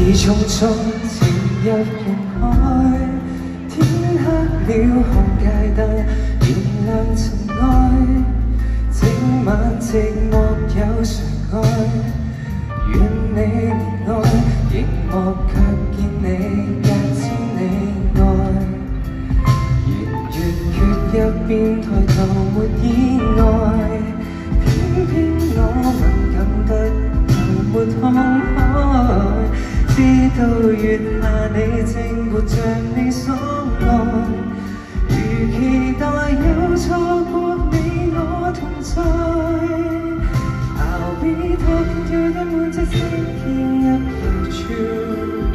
匆匆潛入人海，天黑了，看街燈燃亮塵埃。整晚寂寞有誰愛？願你憐愛，熒幕卻見你隔千里外。圓月缺一邊，抬頭沒意外，偏偏我敏感得又沒看開。 知道月下你正活着你所愛，如期待有錯過你我同在。I'll be talking to the moon to sing up the truth.